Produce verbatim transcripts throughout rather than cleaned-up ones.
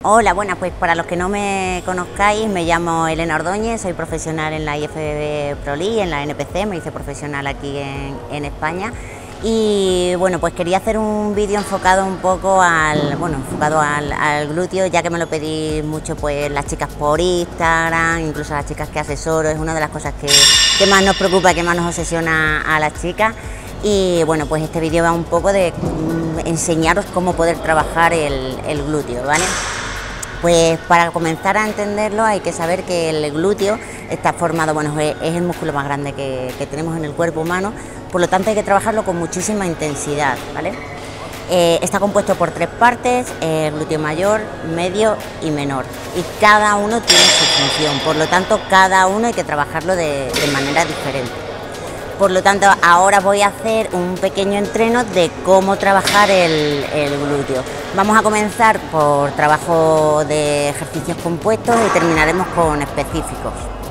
Hola, buenas, pues para los que no me conozcáis, me llamo Elena Ordóñez, soy profesional en la I F B B Proli, en la N P C, me hice profesional aquí en, en España. Y bueno, pues quería hacer un vídeo enfocado un poco al, bueno, enfocado al, al glúteo, ya que me lo pedís mucho pues las chicas por Instagram, incluso las chicas que asesoro, es una de las cosas que, que más nos preocupa, que más nos obsesiona a las chicas. Y bueno, pues este vídeo va un poco de mm, enseñaros cómo poder trabajar el, el glúteo, ¿vale? Pues para comenzar a entenderlo hay que saber que el glúteo está formado, bueno, es, es el músculo más grande que, que tenemos en el cuerpo humano, por lo tanto hay que trabajarlo con muchísima intensidad, ¿vale? Eh, está compuesto por tres partes, eh, glúteo mayor, medio y menor, y cada uno tiene su función, por lo tanto cada uno hay que trabajarlo de, de manera diferente. Por lo tanto, ahora voy a hacer un pequeño entreno de cómo trabajar el, el glúteo. Vamos a comenzar por trabajo de ejercicios compuestos y terminaremos con específicos.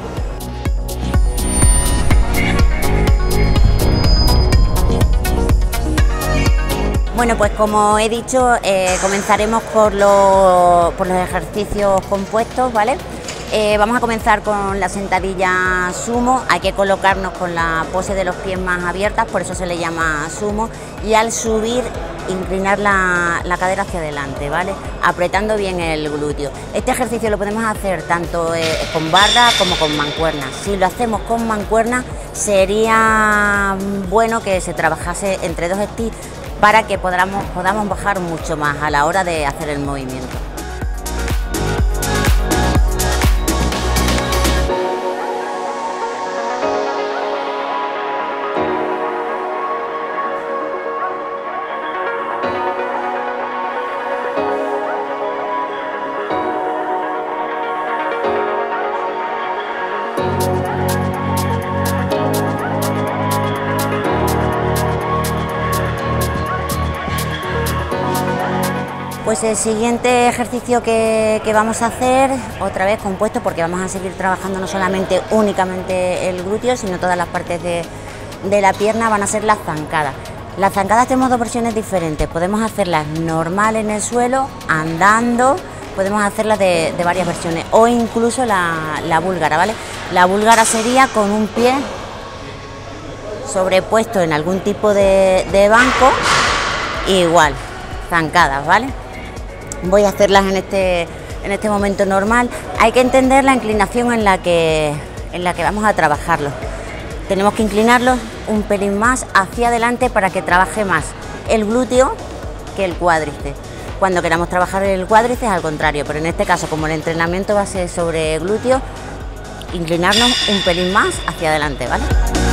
Bueno, pues como he dicho, eh, comenzaremos por, lo, por los ejercicios compuestos, ¿vale? Eh, vamos a comenzar con la sentadilla sumo, hay que colocarnos con la pose de los pies más abiertas, por eso se le llama sumo, y al subir inclinar la, la cadera hacia adelante, ¿vale? Apretando bien el glúteo. Este ejercicio lo podemos hacer tanto eh, con barra como con mancuernas. Si lo hacemos con mancuernas sería bueno que se trabajase entre dos sticks para que podamos, podamos bajar mucho más a la hora de hacer el movimiento. Pues el siguiente ejercicio que, que vamos a hacer, otra vez compuesto, porque vamos a seguir trabajando no solamente únicamente el glúteo, sino todas las partes de, de la pierna, van a ser las zancadas. Las zancadas tenemos dos versiones diferentes, podemos hacerlas normal en el suelo, andando, podemos hacerlas de, de varias versiones, o incluso la, la búlgara, ¿vale? La búlgara sería con un pie sobrepuesto en algún tipo de, de banco, igual, zancadas, ¿vale? Voy a hacerlas en este, en este momento normal. Hay que entender la inclinación en la que, en la que vamos a trabajarlo. Tenemos que inclinarlos un pelín más hacia adelante para que trabaje más el glúteo que el cuádriceps. Cuando queramos trabajar el cuádriceps al contrario, pero en este caso, como el entrenamiento va a ser sobre glúteo, inclinarnos un pelín más hacia adelante, ¿vale?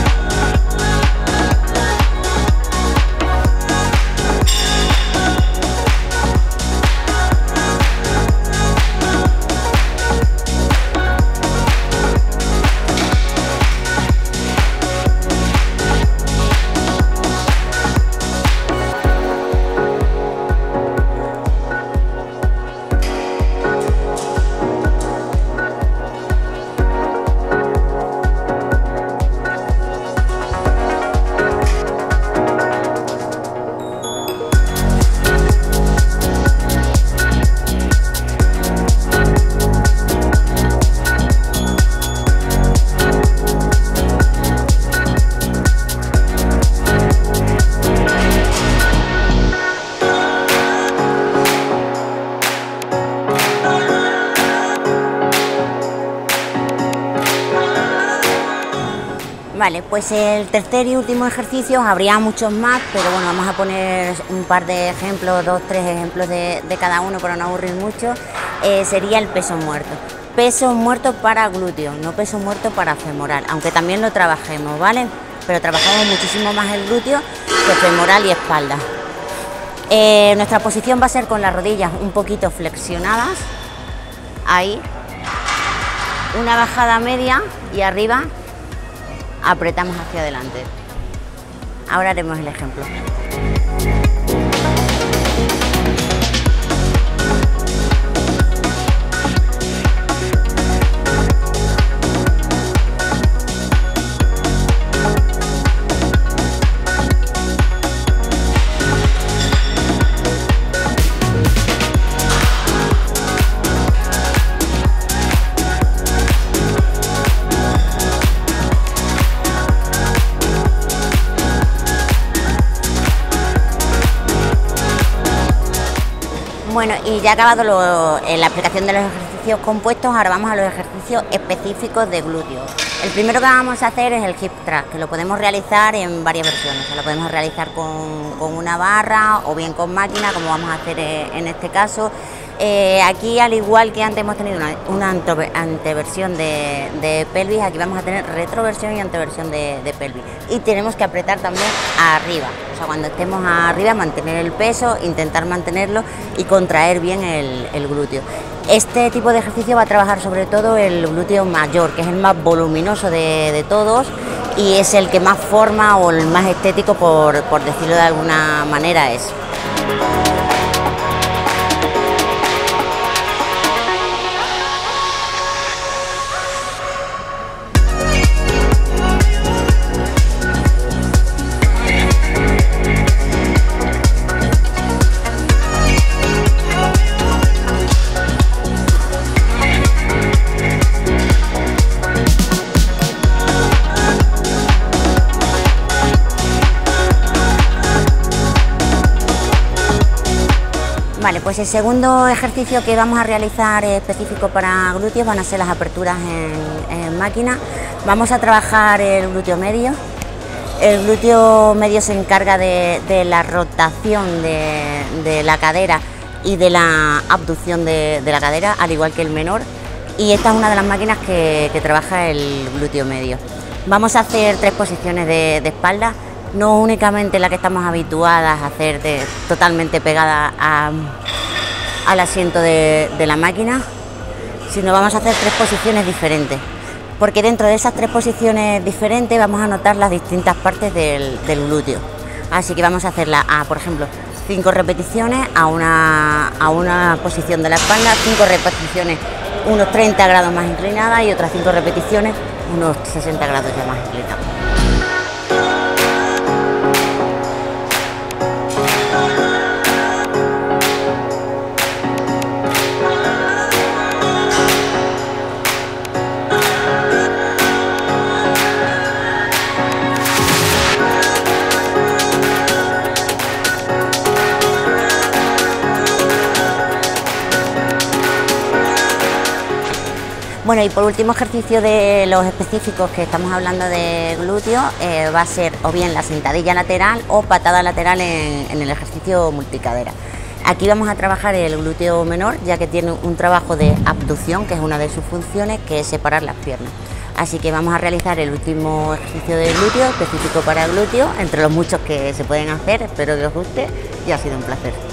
Vale, pues el tercer y último ejercicio, habría muchos más, pero bueno, vamos a poner un par de ejemplos, dos, tres ejemplos de, de cada uno para no aburrir mucho. Eh, sería el peso muerto. Peso muerto para glúteo, no peso muerto para femoral, aunque también lo trabajemos, ¿vale? Pero trabajamos muchísimo más el glúteo que femoral y espalda. Eh, nuestra posición va a ser con las rodillas un poquito flexionadas, ahí, una bajada media y arriba apretamos hacia adelante. Ahora haremos el ejemplo. Bueno, y ya acabado lo, en la aplicación de los ejercicios compuestos, ahora vamos a los ejercicios específicos de glúteo. El primero que vamos a hacer es el hip thrust, que lo podemos realizar en varias versiones. O sea, lo podemos realizar con, con una barra o bien con máquina, como vamos a hacer en este caso. Eh, aquí, al igual que antes hemos tenido una, una anteversión de, de pelvis, aquí vamos a tener retroversión y anteversión de, de pelvis. Y tenemos que apretar también arriba, o sea, cuando estemos arriba, mantener el peso, intentar mantenerlo y contraer bien el, el glúteo. Este tipo de ejercicio va a trabajar sobre todo el glúteo mayor, que es el más voluminoso de, de todos y es el que más forma o el más estético, por, por decirlo de alguna manera, es. Vale, pues el segundo ejercicio que vamos a realizar específico para glúteos van a ser las aperturas en, en máquina. Vamos a trabajar el glúteo medio. El glúteo medio se encarga de, de la rotación de, de la cadera y de la abducción de, de la cadera, al igual que el menor. Y esta es una de las máquinas que, que trabaja el glúteo medio. Vamos a hacer tres posiciones de, de espalda. No únicamente la que estamos habituadas a hacer de, totalmente pegada a, al asiento de, de la máquina, sino vamos a hacer tres posiciones diferentes, porque dentro de esas tres posiciones diferentes vamos a notar las distintas partes del, del glúteo. Así que vamos a hacerla a, por ejemplo, cinco repeticiones a una, a una posición de la espalda, cinco repeticiones unos treinta grados más inclinadas y otras cinco repeticiones unos sesenta grados ya más inclinados. Bueno, y por último ejercicio de los específicos que estamos hablando de glúteo, eh, va a ser o bien la sentadilla lateral o patada lateral en, en el ejercicio multicadera. Aquí vamos a trabajar el glúteo menor, ya que tiene un trabajo de abducción, que es una de sus funciones, que es separar las piernas. Así que vamos a realizar el último ejercicio de glúteo, específico para glúteo, entre los muchos que se pueden hacer. Espero que os guste y ha sido un placer.